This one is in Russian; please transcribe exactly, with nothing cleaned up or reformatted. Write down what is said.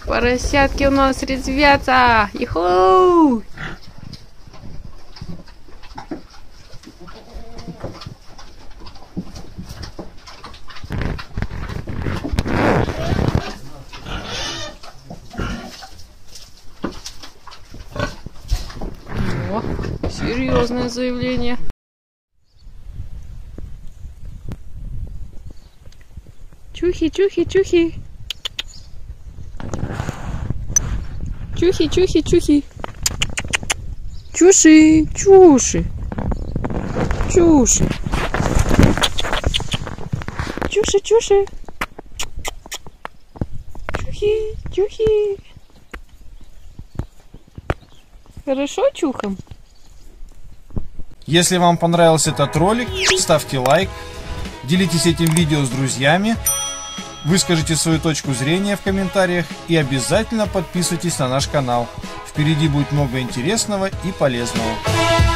Поросятки у нас резвятся. Иху! О, серьезное заявление. Чухи, чухи, чухи. Чухи, чухи, чухи. Чуши, чуши. Чуши. Чуши, чуши. Чухи, чухи. Хорошо чухом? Если вам понравился этот ролик, ставьте лайк, делитесь этим видео с друзьями, выскажите свою точку зрения в комментариях и обязательно подписывайтесь на наш канал. Впереди будет много интересного и полезного.